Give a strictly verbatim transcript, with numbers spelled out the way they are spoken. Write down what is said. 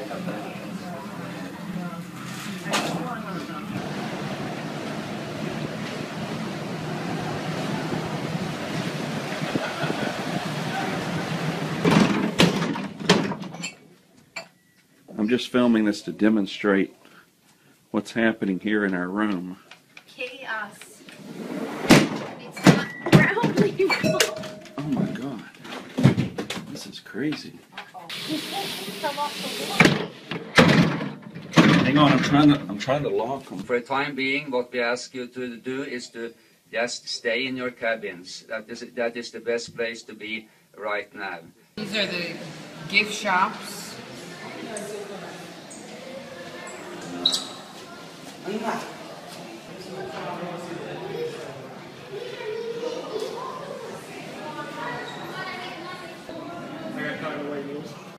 I'm just filming this to demonstrate what's happening here in our room. Chaos. It's not grounding. Oh my god. This is crazy. Hang on, I'm trying to I'm trying to lock them. For the time being, what we ask you to do is to just stay in your cabins. That is that is the best place to be right now. These are the gift shops. Anh